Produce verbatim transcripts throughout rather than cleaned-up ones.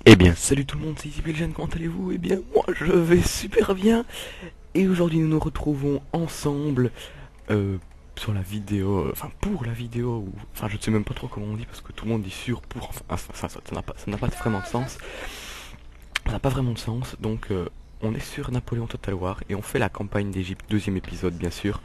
Eh bien, salut tout le monde, c'est ici Belgen, comment allez-vous? Eh bien, moi je vais super bien. Et aujourd'hui nous nous retrouvons ensemble euh, sur la vidéo, euh, enfin pour la vidéo, ou, enfin je ne sais même pas trop comment on dit parce que tout le monde dit sur, pour, enfin ça ça- ça- ça n'a pas, ça n'a pas vraiment de sens. Ça n'a pas vraiment de sens, donc euh, on est sur Napoléon Total War et on fait la campagne d'Égypte, deuxième épisode bien sûr.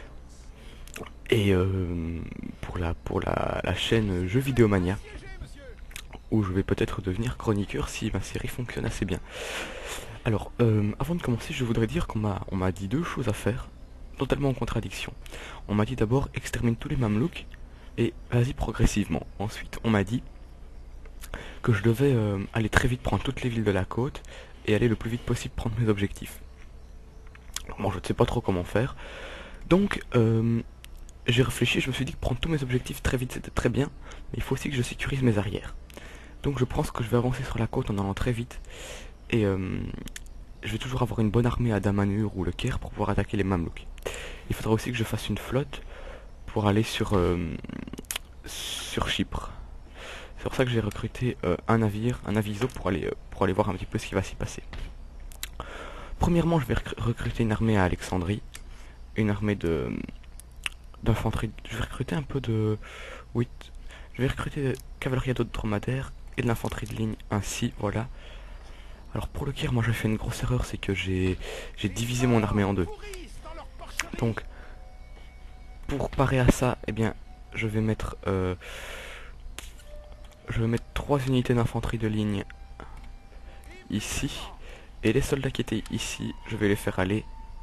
Et euh, pour la, pour la, la chaîne Jeux Vidéo Mania, où je vais peut-être devenir chroniqueur si ma série fonctionne assez bien. Alors, euh, avant de commencer, je voudrais dire qu'on m'a on m'a dit deux choses à faire, totalement en contradiction. On m'a dit d'abord extermine tous les mamelouks et vas-y progressivement. Ensuite, on m'a dit que je devais euh, aller très vite prendre toutes les villes de la côte et aller le plus vite possible prendre mes objectifs. Alors, moi, je ne sais pas trop comment faire. Donc, euh, j'ai réfléchi, je me suis dit que prendre tous mes objectifs très vite, c'était très bien, mais il faut aussi que je sécurise mes arrières. Donc, je pense que je vais avancer sur la côte en allant très vite et euh, je vais toujours avoir une bonne armée à Damanhur ou le Caire pour pouvoir attaquer les Mamelouks. Il faudra aussi que je fasse une flotte pour aller sur, euh, sur Chypre. C'est pour ça que j'ai recruté euh, un navire, un aviso pour aller, euh, pour aller voir un petit peu ce qui va s'y passer. Premièrement, je vais recruter une armée à Alexandrie, une armée de d'infanterie. Je vais recruter un peu de... Oui, je vais recruter de cavalerie à dos de dromadaire et de l'infanterie de ligne ainsi, voilà. Alors pour le Caire, moi j'ai fait une grosse erreur, c'est que j'ai j'ai divisé mon armée en deux. Donc, pour parer à ça, eh bien, je vais mettre, euh, je vais mettre trois unités d'infanterie de ligne ici, et les soldats qui étaient ici, je vais les faire aller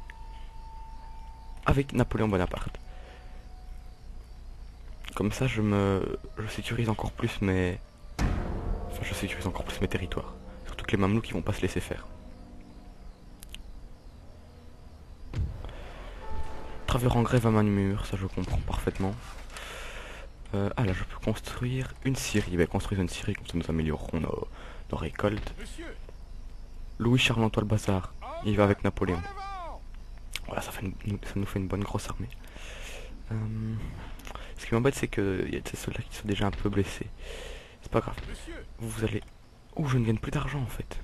avec Napoléon Bonaparte. Comme ça, je me, je sécurise encore plus mes, enfin, je sécurise encore plus mes territoires. Surtout que les Mamelouks qui vont pas se laisser faire. Travers en grève à Manumur, ça je comprends parfaitement. Euh, ah là, je peux construire une scierie. Ben, construire une scierie, comme ça nous améliorerons nos, nos récoltes. Louis Charles-Antoine Bazar, il va avec Napoléon. Voilà, ça, fait une, ça nous fait une bonne grosse armée. Euh, ce qui m'embête, c'est qu'il y a des soldats qui sont déjà un peu blessés. C'est pas grave. Vous, vous allez... Oh, je ne gagne plus d'argent en fait.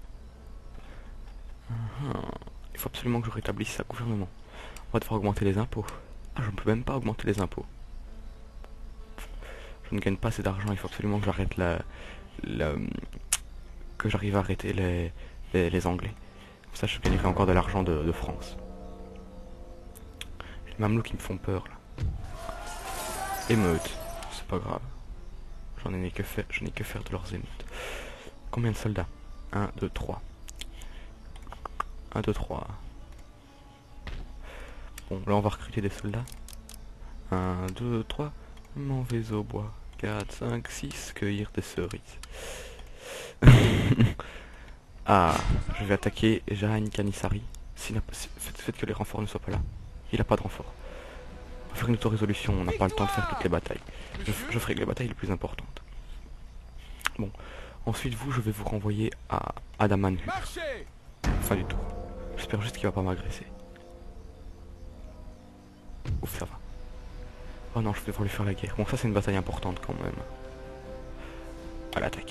Uh -huh. Il faut absolument que je rétablisse ça, gouvernement. On va devoir augmenter les impôts. Ah, je ne peux même pas augmenter les impôts. Je ne gagne pas assez d'argent, il faut absolument que j'arrête la, la... que j'arrive à arrêter les, les, les Anglais. Comme ça, je gagnerai encore de l'argent de, de France. Les Mamelouks qui me font peur, là. Émeute, c'est pas grave. J'en ai que faire, je n'ai que faire de leurs émeutes. Combien de soldats? un, deux, trois. un, deux, trois. Bon, là on va recruter des soldats. un, deux, trois. M'en vais au bois. quatre, cinq, six. Cueillir des cerises. Ah, je vais attaquer Jahan Kanissari. Si faites, faites que les renforts ne soient pas là. Il n'a pas de renfort. On va faire une auto-résolution, on n'a pas le temps de faire toutes les batailles. Je, je ferai que les batailles les plus importantes. Bon, ensuite vous, je vais vous renvoyer à Adamanhur. Fin du tour. J'espère juste qu'il va pas m'agresser. Ouf, ça va. Oh non, je vais devoir lui faire la guerre. Bon, ça c'est une bataille importante quand même. À l'attaque.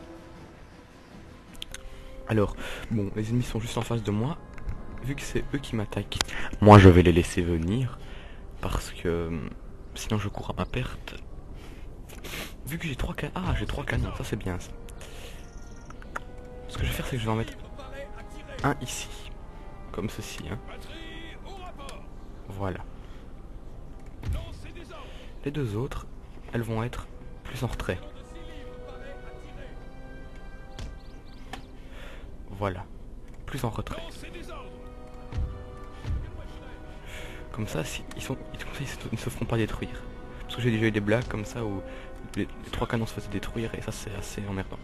Alors, bon, les ennemis sont juste en face de moi. Vu que c'est eux qui m'attaquent, moi je vais les laisser venir. Parce que sinon je cours à ma perte. Vu que j'ai trois canons. Ah, j'ai trois canons, ça c'est bien ça. Ce que je vais faire, c'est que je vais en mettre un ici. Comme ceci, hein. Voilà. Les deux autres, elles vont être plus en retrait. Voilà. Plus en retrait. Comme ça, si, ils, sont, ils, ils ne se feront pas détruire. Parce que j'ai déjà eu des blagues comme ça où les, les trois canons se faisaient détruire et ça c'est assez emmerdant.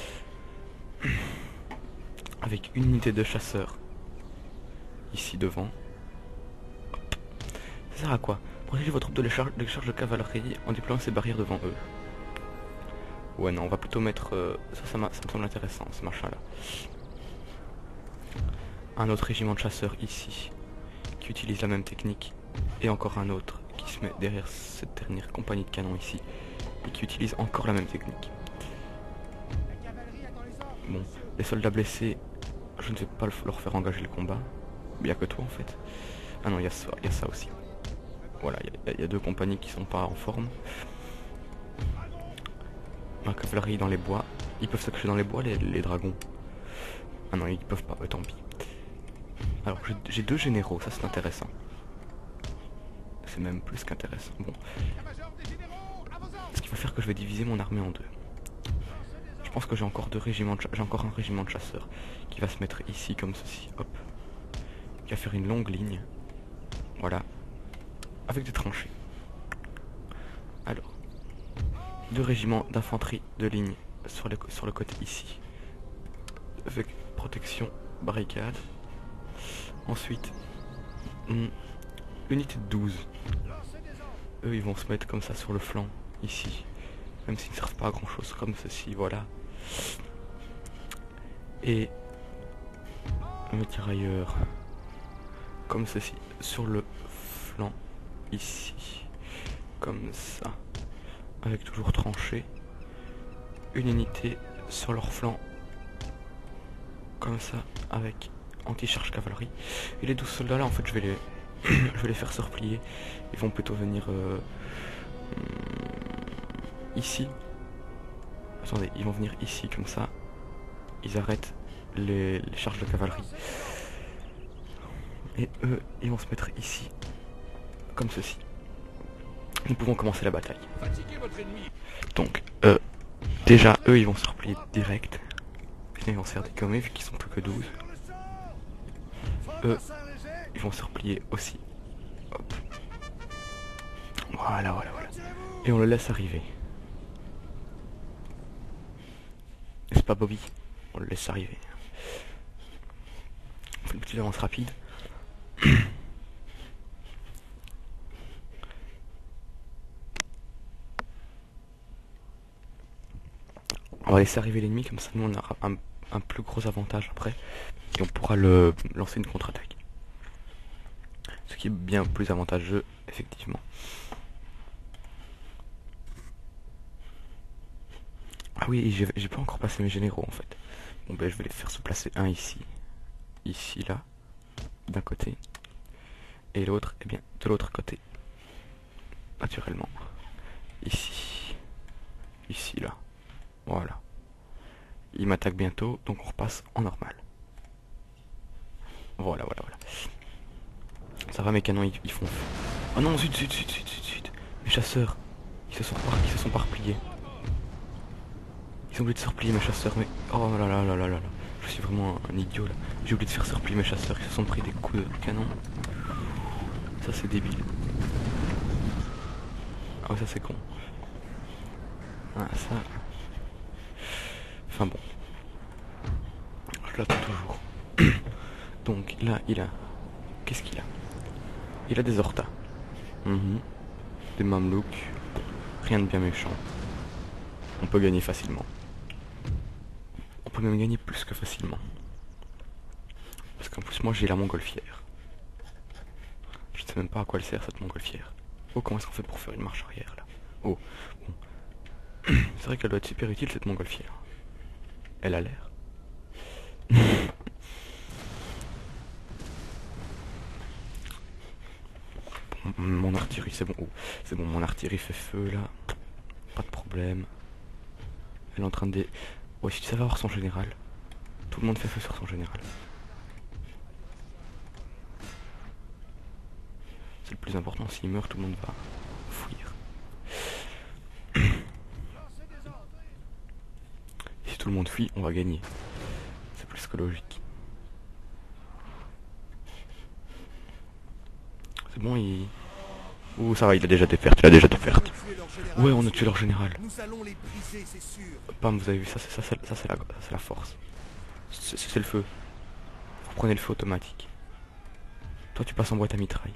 Avec une unité de chasseurs ici devant. Hop. Ça sert à quoi? Protéger vos troupes de charges de, charge de cavalerie en déployant ces barrières devant eux. Ouais non, on va plutôt mettre... Euh, ça, ça, ça me semble intéressant, ce machin là. Un autre régiment de chasseurs ici, qui utilise la même technique. Et encore un autre qui se met derrière cette dernière compagnie de canons ici, et qui utilise encore la même technique. Bon, les soldats blessés, je ne vais pas leur faire engager le combat. Il n'y a que toi en fait. Ah non, il y a ça, il y a ça aussi. Voilà, il y, y a deux compagnies qui sont pas en forme. Ma cavalerie dans les bois. Ils peuvent se cacher dans les bois, les, les dragons. Ah non, ils peuvent pas, euh, tant pis. Alors, j'ai deux généraux, ça c'est intéressant. C'est même plus qu'intéressant. Bon. Ce qui va faire que je vais diviser mon armée en deux. Je pense que j'ai encore deux régiments de j'ai encore un régiment de chasseurs qui va se mettre ici comme ceci. Hop. Qui va faire une longue ligne. Voilà. Avec des tranchées. Alors. Deux régiments d'infanterie de ligne sur le, sur le côté ici. Avec protection, barricade. Ensuite, une unité de douze. Eux, ils vont se mettre comme ça sur le flanc, ici. Même s'ils ne servent pas à grand chose, comme ceci, voilà. Et un tirailleur, comme ceci, sur le flanc, ici. Comme ça. Avec toujours tranché. Une unité sur leur flanc. Comme ça, avec anti-charge cavalerie. Et les douze soldats là, en fait, je vais les, je vais les faire se replier. Ils vont plutôt venir euh, ici. Attendez, ils vont venir ici comme ça. Ils arrêtent les, les charges de cavalerie. Et eux, ils vont se mettre ici, comme ceci. Nous pouvons commencer la bataille. Donc, euh, déjà, eux, ils vont se replier direct. Puis ils vont se faire décommer vu qu'ils sont plus que douze. Eux, ils vont se replier aussi. Hop. Voilà, voilà, voilà. Et on le laisse arriver. N'est-ce pas, Bobby? On le laisse arriver. On fait une petite avance rapide. On va laisser arriver l'ennemi, comme ça nous on aura un, un plus gros avantage après. Et on pourra le lancer une contre-attaque. Ce qui est bien plus avantageux, effectivement. Ah oui, j'ai pas encore placé mes généraux en fait. Bon ben je vais les faire se placer un ici. Ici, là. D'un côté. Et l'autre, eh bien, de l'autre côté. Naturellement. Ici. Ici, là. Voilà. Il m'attaque bientôt, donc on repasse en normal. Voilà, voilà, voilà. Ça va, mes canons, ils, ils font... Oh non, zut, zut, zut, zut, zut, zut. Mes chasseurs, ils se sont pas, ils se sont pas repliés. Ils ont oublié de se replier, mes chasseurs, mais... Oh là là là là là là. Je suis vraiment un, un idiot, là. J'ai oublié de faire se replier mes chasseurs, ils se sont pris des coups de canon. Ça, c'est débile. Ah ouais, ça, c'est con. Ah, ça... Enfin bon. Je l'attends toujours. Donc là, il a... Qu'est-ce qu'il a? Il a des hortas. Mmh. Des mamelouks. Rien de bien méchant. On peut gagner facilement. On peut même gagner plus que facilement. Parce qu'en plus, moi, j'ai la montgolfière. Je ne sais même pas à quoi elle sert, cette montgolfière. Oh, comment est-ce qu'on fait pour faire une marche arrière, là? Oh, bon. C'est vrai qu'elle doit être super utile, cette montgolfière. Elle a l'air. Bon, mon artillerie, c'est bon. Oh, c'est bon, mon artillerie fait feu, là. Pas de problème. Elle est en train de... Dé... Oh, si tu savais avoir son général. Tout le monde fait feu sur son général. C'est le plus important, s'il meurt, tout le monde va fuir. Si tout le monde fuit, on va gagner. C'est plus que logique. C'est bon, il... Ouh, ça va, il a déjà des pertes, il a déjà des pertes. Ouais, on a tué leur général. Pam, vous avez vu, ça, ça, ça, ça c'est la, la force. C'est le feu. Vous prenez le feu automatique. Toi, tu passes en boîte à mitraille.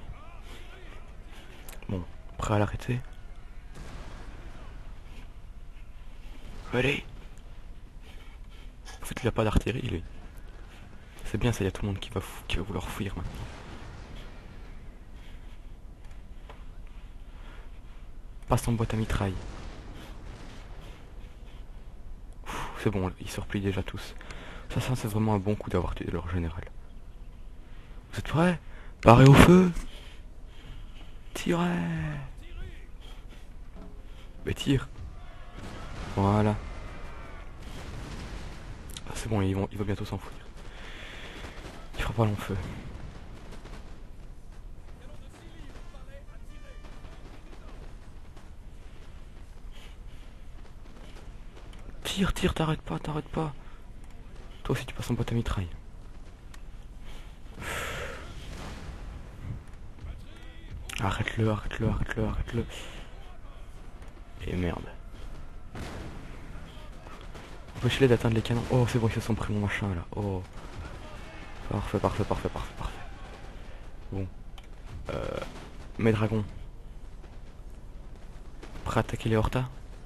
Bon, prêt à l'arrêter? Allez! En fait, il a pas d'artillerie, lui. C'est bien, ça, il y a tout le monde qui va, qui va vouloir fuir maintenant. Passe en boîte à mitraille. c'est bon, ils se replient déjà tous. Ça, ça c'est vraiment un bon coup d'avoir tué leur général. Vous êtes prêts? Parez au feu. Tirez. Mais tire. Voilà. Ah, c'est bon, ils vont, il va bientôt s'enfuir. Il fera pas long feu. Tire, tire, t'arrêtes pas, t'arrêtes pas. Toi aussi tu passes en boîte à mitraille. Arrête-le, arrête-le, arrête-le, arrête-le. Et merde. Empêchez-les d'atteindre les canons. Oh, c'est bon, ils se sont pris mon machin là. Oh. Parfait, parfait, parfait, parfait, parfait. Bon. Euh, mes dragons. Prêt à attaquer les hortas?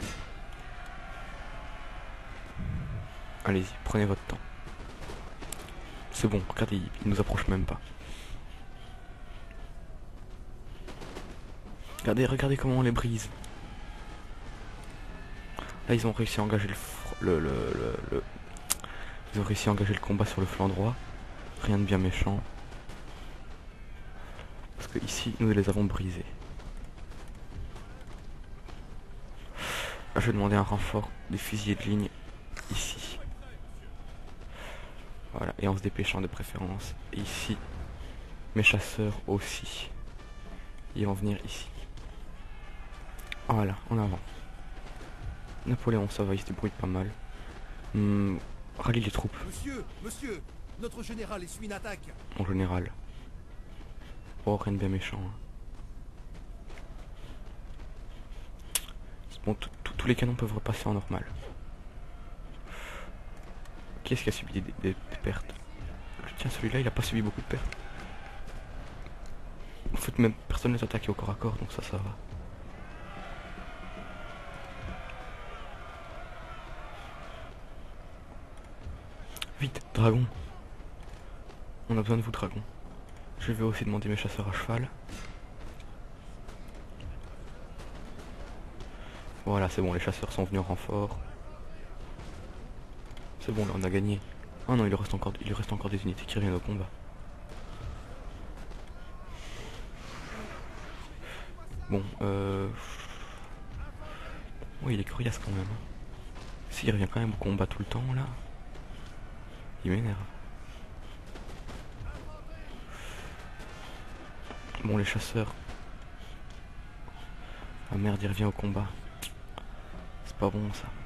Allez-y, prenez votre temps. C'est bon, regardez, ils nous approchent même pas. Regardez, regardez comment on les brise. Là, ils ont réussi à engager le, le, le, le, le... Ils ont réussi à engager le combat sur le flanc droit. Rien de bien méchant. Parce que ici, nous les avons brisés. Là, je vais demander un renfort des fusiliers de ligne ici. Voilà, et en se dépêchant de préférence. Et ici, mes chasseurs aussi. Ils vont venir ici. Voilà, en avant. Napoléon, ça va, il se débrouille pas mal. Hum, rallie les troupes. Monsieur, monsieur, notre général essuie une attaque. En général. Oh, rien de bien méchant. Hein. Bon, tous les canons peuvent repasser en normal. Qui est-ce qui a subi des, des, des pertes? Tiens, celui-là, il a pas subi beaucoup de pertes. En fait, même personne n'est attaqué au corps à corps, donc ça, ça va. Vite, dragon. On a besoin de vous, dragon. Je vais aussi demander mes chasseurs à cheval. Voilà, c'est bon, les chasseurs sont venus en renfort. C'est bon, là, on a gagné. Ah non, il lui reste encore, il lui reste encore des unités qui reviennent au combat. Bon, euh... oui, il est coriace quand même. S'il revient quand même au combat tout le temps, là... Il m'énerve. Bon, les chasseurs... Ah merde, il revient au combat. C'est pas bon, ça.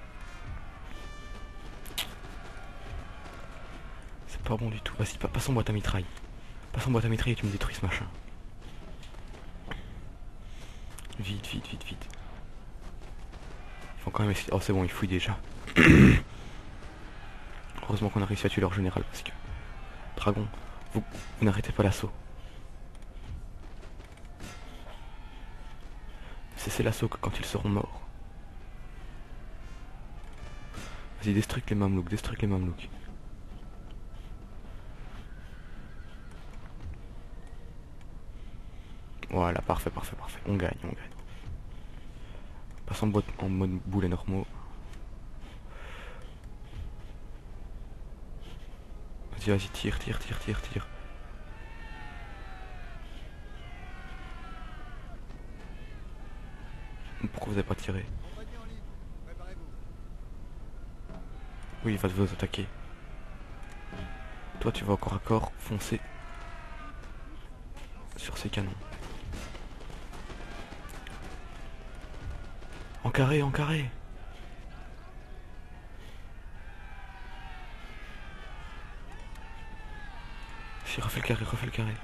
C'est pas bon du tout. Vas-y, passe en boîte à mitraille. Passe en boîte à mitraille et tu me détruis ce machin. Vite, vite, vite, vite. Il faut quand même essayer... Oh, c'est bon, il fouille déjà. Heureusement qu'on a réussi à tuer leur général, parce que... Dragon, vous, vous n'arrêtez pas l'assaut. Cessez l'assaut que quand ils seront morts. Vas-y, destruct les mamelouks, destruct les mamelouks. Voilà, parfait, parfait, parfait. On gagne, on gagne. Passe en, boîte, en mode boulet normaux. Vas-y, vas-y, tire, tire, tire, tire, tire. Pourquoi vous n'avez pas tiré? Oui, il va vous attaquer. Toi, tu vas au corps à corps foncer sur ces canons. En carré, en carré. Si, refais le carré, refais le carré.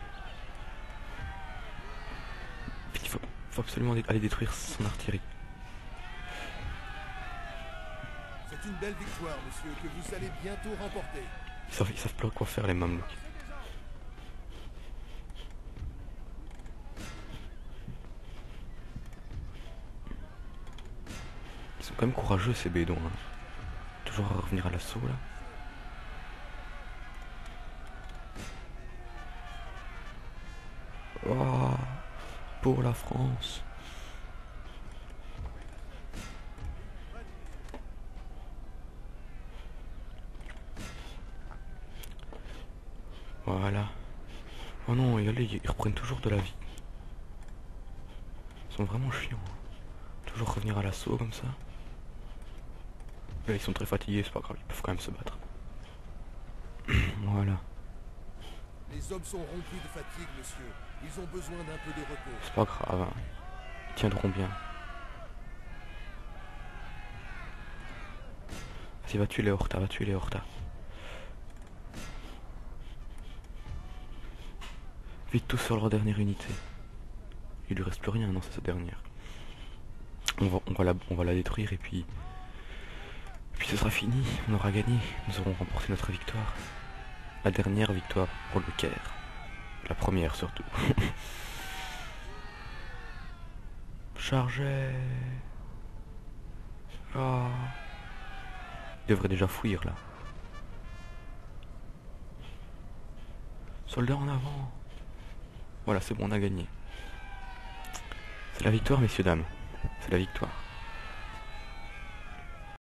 Il faut, faut absolument aller détruire son artillerie. C'est une belle victoire, monsieur, que vous allez bientôt remporter. Ils savent, ils savent pas quoi faire, les mamelouks. Ils sont quand même courageux, ces bédons. Hein. Toujours à revenir à l'assaut, là. Oh, pour la France. Voilà. Oh non, et allez, ils reprennent toujours de la vie. Ils sont vraiment chiants. Hein. Toujours revenir à l'assaut comme ça. Là, ils sont très fatigués, c'est pas grave, ils peuvent quand même se battre. Voilà. Les hommes sont rompus de fatigue, monsieur. Ils ont besoin d'un peu de repos. C'est pas grave, hein. Ils tiendront bien. Vas-y, va tuer les Horta, va tuer les Horta. Vite tous sur leur dernière unité. Il lui reste plus rien, non, c'est sa dernière. On va, on va, la, on va la détruire et puis... Et puis ce sera fini, on aura gagné. Nous aurons remporté notre victoire. La dernière victoire pour le Caire. La première surtout. Chargez. Oh. Il devrait déjà fuir là. Soldats en avant. Voilà, c'est bon, on a gagné. C'est la victoire, messieurs, dames. C'est la victoire.